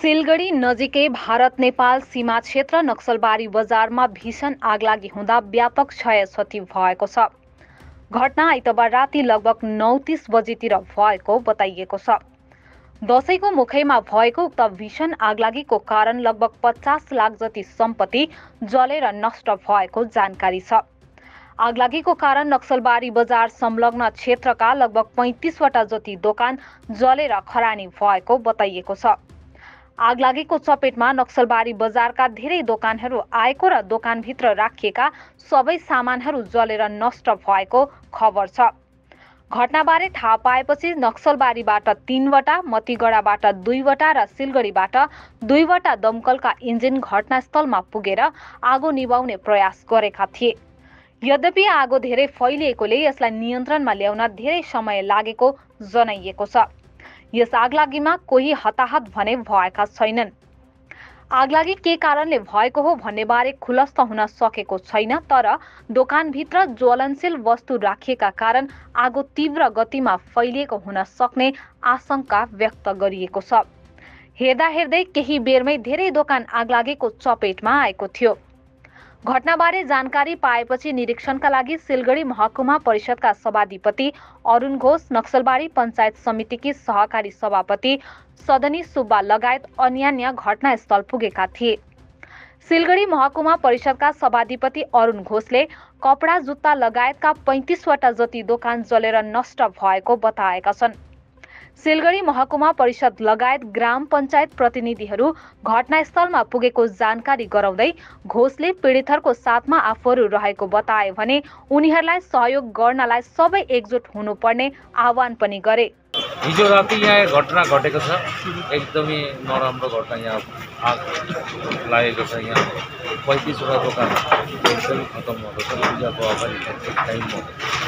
सिलगढी नजिकै भारत नेपाल सीमा क्षेत्र नक्सलबारी बजारमा भीषण आगलागी हुँदा व्यापक क्षयक्षति भएको छ। घटना आइतबार राति लगभग 9:30 बजेतिर भएको बताइएको छ। दशैंको मुखैमा भएको उक्त भीषण आगलागीको कारण लगभग 50 लाख जति सम्पत्ति जलेर नष्ट भएको जानकारी छ। आगलागीको कारण नक्सलबारी बजार संलग्न क्षेत्रका लगभग 35वटा जति दोकान जलेर खरानी भएको बताइएको छ। आगलागीको चपेटमा नक्सलबारी बजारका धेरै दोकानहरू आएको र दोकानभित्र राखिएका सबै सामानहरू जलेर नष्ट भएको खबर छ। घटनाबारे थाहा पाएपछि नक्सलबारीबाट 3वटा, मतिगढाबाट 2वटा र सिलगढीबाट 2वटा दमकलका इन्जिन घटनास्थलमा पुगेर आगो निभाउने प्रयास गरेका थिए। यद्यपि आगो धेरै फैलिएकोले यसलाई नियन्त्रणमा ल्याउन धेरै समय लागेको जनाइएको छ। यस आगलागीमा कोही हताहत भने भएका छैनन्। आगलागी के कारणले भएको हो भन्नेबारे खुलस्त हुन सकेको छैन, तर दोकानभित्र ज्वलनशील वस्तु राखिएका कारण आगो तीव्र गतिमा फैलिएको हुन सक्ने आशंका व्यक्त गरिएको छ। हेर्दा हेर्दै केही बेरमै धेरै दोकान आगलागीको चपेटमा आएको थियो। घटनाबारे जानकारी पाएपछि निरीक्षणका लागि सिलगढी महकुमा परिषदका सभाधिपति अरुण घोष, नक्सलबारी पञ्चायत समितिकी सहकारी सभापति सदनी सुब्बा लगायत अन्यान्य घटनास्थल पुगेका थिए। सिलगढी महकुमा परिषदका सभाधिपति अरुण घोषले कपडा जुत्ता लगायतका 35वटा जति दोकान जलेर नष्ट भएको बताएका छन्। सिलगढी महकुमा परिषद लगायत ग्राम पञ्चायत प्रतिनिधिहरू घटनास्थलमा पुगेको जानकारी गराउँदै घोषले पीडितहरूको साथमा आफूहरू रहेको बताए भने उनीहरूलाई सहयोग गर्नलाई सबै एकजुट हुनुपर्ने आह्वान पनि गरे। हिजो राति यहाँ घटना घटेको छ। एकदमै नराम्रो घटना यहाँ आग लागेको छ। यहाँ 35वटा दोकान एकदमै खतम भएको छ। पूजाको अगाडि टाइममा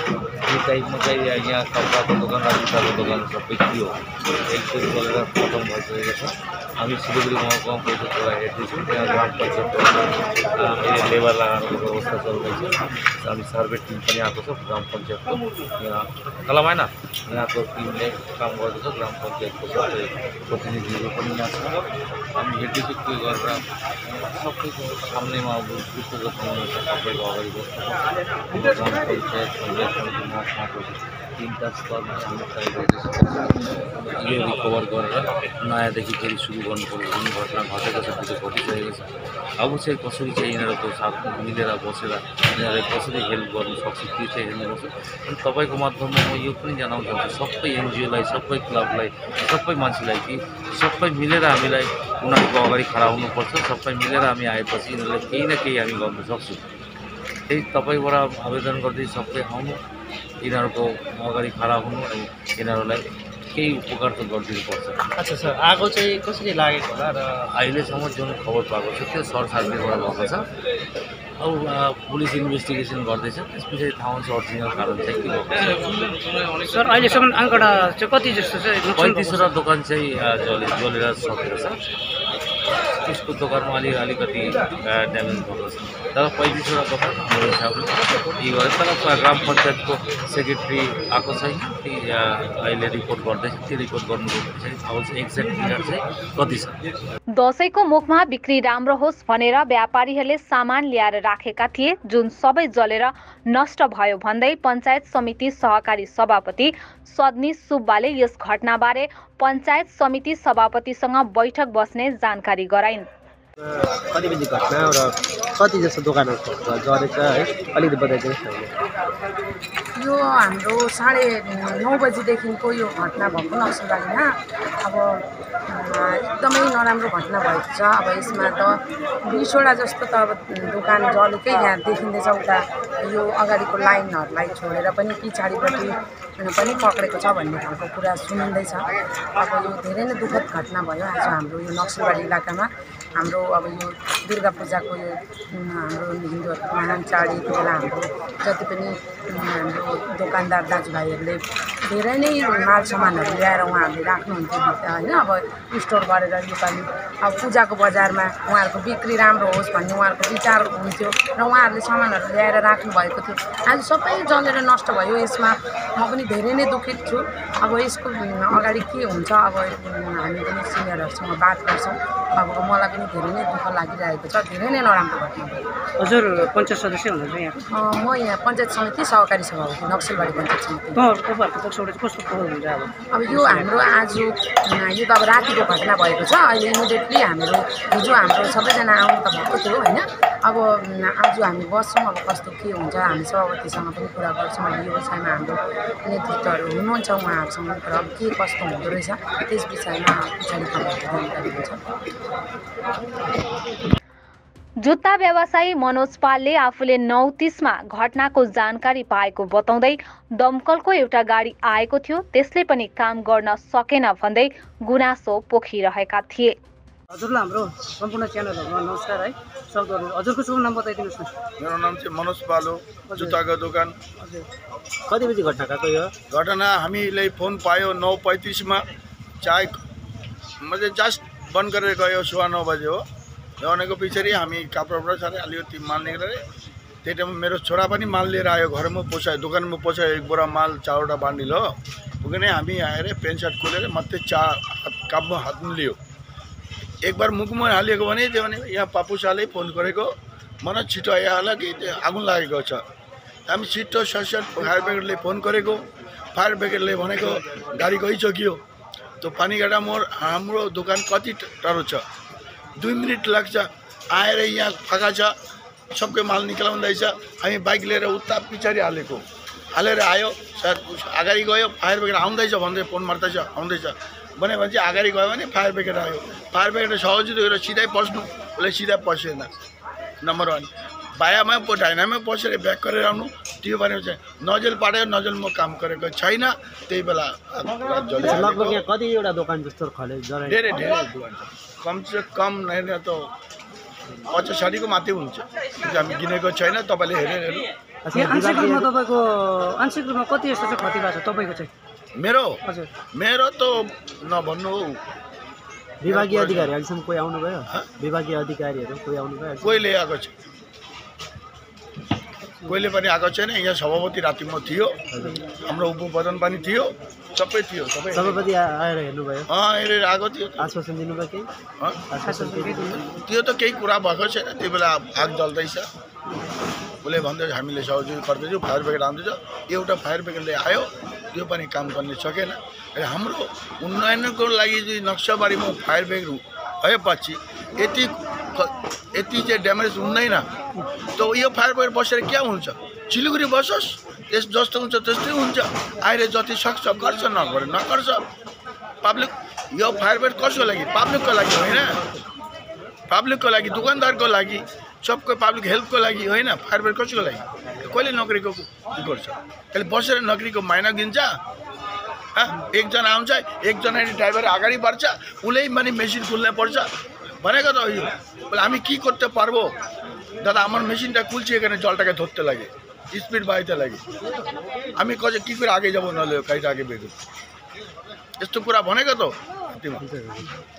यो टाइममा चाहिँ यहाँ कपडाको दोकान र जुत्ताको दोकान सबै थियो। एकदमै गरेर खतम भइसकेको छ। हामी सिलगढी महकुमा परिषदबाट हेर्दैछौँ। त्यहाँ ग्राम पञ्चायत अहिले लेबर लगाएको व्यवस्था चल्दैछ। हामी सर्वे टिम पनि आएको छ ग्राम पञ्चायतको। यहाँ कलमाइन यहाँको टिमले काम गर्दैछ। ग्राम पञ्चायतको सबै प्रतिनिधिहरू पनि यहाँ छ। हामी हेर्दैछौँ के गरेर सबैको सामनेमा अब दुःख गर्नु सबैको अगाडि बस्नुपर्छ। ग्राम पञ्चायत समिति महकुमाको 3टा स्तरमा हामी ट्राई गर्दैछौँ यो रिकभर गरेर नयाँदेखि फेरि सुरु गर्नु पर्यो। जुन घटना घटेको छ त्यो घटिसकेको छ। अब चाहिँ कसरी चाहिँ यिनीहरूको साथमा मिलेर बसेर यिनीहरूलाई कसरी हेल्प गर्नु सक्छ त्यो चाहिँ हेर्नुपर्छ। अनि तपाईँको माध्यममा म यो पनि जनाउन चाहन्छु सबै एनजिओलाई, सबै क्लबलाई, सबै मान्छेलाई कि सबै मिलेर हामीलाई उनीहरूको अगाडि खडा हुनुपर्छ। सबै मिलेर हामी आएपछि यिनीहरूलाई केही न केही हामी गर्न सक्छौँ। त्यही तपाईँबाट आवेदन गर्दै सबै आउनु, यिनीहरूको अगाडि खडा हुनु, यिनीहरूलाई केही उपकार त गरिदिनुपर्छ। अच्छा सर, आगो चाहिँ कसरी लागेको होला र अहिलेसम्म जुन खबर पाएको छ त्यो सर्ट सर्किटबाट भएको छ। अब पुलिस इन्भेस्टिगेसन गर्दैछ, त्यस पछाडि थाहा हुन्छ अरिजिनल कारण चाहिँ के भएको छ। सर अहिलेसम्म आँकडा चाहिँ कति जस्तो चाहिँ 35वटा दोकान चाहिँ जलेर सकेको छ। त्यसको दोकानमा अलिकति ड्यामेज भएको छ। तर 35वटा दोकान मेरो हिसाबले यी गरे। तर ग्राम पञ्चायतको सेक्रेटरी आएको छैन, ती अहिले रिपोर्ट गर्दैछ। त्यो रिपोर्ट गर्नुको पछाडि थाहा हुन्छ एक्ज्याक्ट फिगर चाहिँ कति छ। दशैंको मुखमा बिक्री राम्रो होस् भनेर व्यापारीहरूले सामान ल्याएर राखेका थिए, जुन सबै जलेर नष्ट भयो भन्दै पञ्चायत समिति सहकारी सभापति सदनी सुब्बाले यस घटनाबारे पञ्चायत समिति सभापतिसँग बैठक बस्ने जानकारी गराइन्। कति बजी घटना र कति जस्तो दोकानहरू जरेछ है, अलिकति बताइदिनुहोस् न। यो हाम्रो 9:30 बजीदेखिको यो घटना भएको नक्सलबारीमा। अब एकदमै नराम्रो घटना भएको छ। अब यसमा त 20वटा जस्तो त अब दोकान जलेकै यहाँ देखिँदैछ। उता यो अगाडिको लाइनहरूलाई छोडेर पनि पछाडिपट्टि पनि पक्रेको छ भन्ने खालको कुरा सुनिँदैछ। अब यो धेरै नै दुःखद घटना भयो आज हाम्रो यो नक्सलबारी इलाकामा। हाम्रो अब यो दुर्गा पूजाको यो हाम्रो हिन्दूहरूको महान चाड यति बेला हाम्रो जति पनि हाम्रो दोकानदार दाजुभाइहरूले धेरै नै माल सामानहरू ल्याएर उहाँहरूले राख्नुहुन्थ्यो भित्र होइन। अब स्टोर गरेर योपालि अब पूजाको बजारमा उहाँहरूको बिक्री राम्रो होस् भन्ने उहाँहरूको विचार हुन्थ्यो र उहाँहरूले सामानहरू ल्याएर राख्नुभएको थियो। आज सबै जलेर नष्ट भयो। यसमा म पनि धेरै नै दुखित छु। अब यसको अगाडि के हुन्छ अब हामी पनि सिनियरहरूसँग बात गर्छौँ। अब मलाई पनि धेरै नै दुःख लागिरहेको छ। धेरै नै नराम्रो घटना भयो। हजुर पञ्चायत सदस्य हुनुहुन्छ यहाँ? म यहाँ पञ्चायत समिति सहकारी सभापति नक्सलबारी पञ्चायत समिति। तपाईँहरूको पक्षबाट चाहिँ कस्तो पहल हुन्छ अब यो हाम्रो आज यो त अब रातिको घटना भएको छ। अहिले इमिडिएटली हाम्रो हिजो हाम्रो सबैजना आउनु त भएको थियो होइन। अब आज हामी बस्छौँ। अब कस्तो के हुन्छ हामी सभापतिसँग पनि कुरा गर्छौँ। अब यो विषयमा हाम्रो नेतृत्वहरू हुनुहुन्छ उहाँहरूसँग तर अब के कस्तो हुँदो रहेछ त्यस विषयमा पछाडि जानकारी हुन्छ। जुत्ता व्यवसायी मनोज पालले आफूले 9:30मा घटनाको जानकारी पाएको बताउँदै दमकलको एउटा गाडी आएको थियो त्यसले पनि काम गर्न सकेन भन्दै गुनासो पोखिरहेका थिए। हजुरलाई हाम्रो सम्पूर्ण च्यानलहरुमा नमस्कार है। स्वागत गर्छु। हजुरको शुभ नाम बताइदिनुहोस् न। मेरो नाम चाहिँ मनोज पालो, जुत्ताको दोकान। हजुर कति बजी घटना गएको यो घटना हामीले फोन पायो 9:35 चाय मैले जस्ट बन्द गरेर गयो 9:15 बजे हो। भनेको पछाडि हामी कपडा सारे अलिकति माल निकालेर त्यही टाइममा मेरो छोरा पनि माल लिएर आयो। घरमा पोसायो, दोकानमा पोसायो, एक बोरा माल 4वटा बान्डिल हो। पुगेर हामी आएर पेन्ट सर्ट खोलेर मात्रै कपमा हातमा लियो। एक बार मुखमा हालेको भने त्यो भने यहाँ पापु शाहले फोन गरेको मलाई छिटो आयो होला कि आगो लागेको छ। हामी छिटो ससट फायर ब्रिगेडले फोन गरेको। फायर ब्रिगेडले भनेको गाडी गइसक्यो। त्यो पानीगाडा मोड हाम्रो दोकान कति टाढो छ, 2 मिनट लाग्छ। आएर यहाँ फाका छ, सबकै माल निकाल्दैछ। हामी बाइक लिएर उता पछाडि हालेर आयो। सर अगाडि गयो, फायर ब्रिगेड आउँदैछ भन्दै फोन मार्दैछ, आउँदैछ भने चाहिँ अगाडि गयो भने फायर ब्रिगेड आयो। फायर ब्रिगेड सजिलो गएर सिधै पस्नु, उसले सिधै पसेन। नम्बर 1 बायामा ढाइनामै पसेर ब्याक गरेर आउनु। त्यो भनेको चाहिँ नजल पाड्यो, नजल म काम गरेको छैन। त्यही बेला लगभग यहाँ कतिवटा दोकान जस्तो खले धेरै दोकान छ। कमसे कम होइन त 50-60 को माथि हुन्छ। हामी गिनेको छैन, तपाईँले हेरेर आंशिक रूपमा तपाईँको आंशिक रूपमा कति जस्तो चाहिँ क्षति भएको छ तपाईँको चाहिँ? मेरो त नभन्नु हौ। विभागीय अधिकारी अहिलेसम्म कोही आउनुभयो? विभागीय अधिकारीहरू कोही आउनुभयो? कोहीले आएको छ, कोहीले पनि आएको छैन। यहाँ सभापति रातिमा थियो, हाम्रो उपप्रधान पनि थियो, सबै थियो। सभापति आएर हेर्नुभयो? हेरेर आएको थियो। आश्वासन दिनुभयो केही? त्यो त केही कुरा भएको छैन। त्यो बेला आग जल्दैछ, उसले भन्दै हामीले सहयोग गर्दैछौँ। फायर ब्रिगेड आउँदैछ, एउटा फायर ब्रिगेडले आयो, त्यो पनि काम गर्न सकेन। हाम्रो उन्नयनको लागि नक्सलबारीमा फायर ब्रिगेड भएपछि यति चाहिँ ड्यामेज हुँदैन। त यो फायर ब्रिगेड बसेर क्या हुन्छ? सिलगढी बसोस्, त्यस जस्तो हुन्छ त्यस्तै हुन्छ। आएर जति सक्छ गर्छ, नगर्छ। पब्लिक यो फायर ब्रिगेड कसको लागि? पब्लिकको लागि होइन, पब्लिकको लागि, दुकानदारको लागि, सबको पब्लिक हेल्पको लागि होइन। फायर ब्रिगेड कसको लागि? कहिले नोकरीको गर्छ? कहिले बसेर नोकरीको महिना गिन्छ? एकजना आउँछ, एकजना ड्राइभर अगाडि बढ्छ, उसले पनि मेसिन खुल्न पर्छ भनेको त यो। हामी के করতে পারবো দাদা? আমার মেশিনটা খুলছি, এখানে জলটাকে ধরতে লাগে, স্পিড বাড়াইতে লাগে। আমি কি করে আগে যাবো? নলে গাড়িটা আগে বেরো। यस्तो कुरा भनेको त।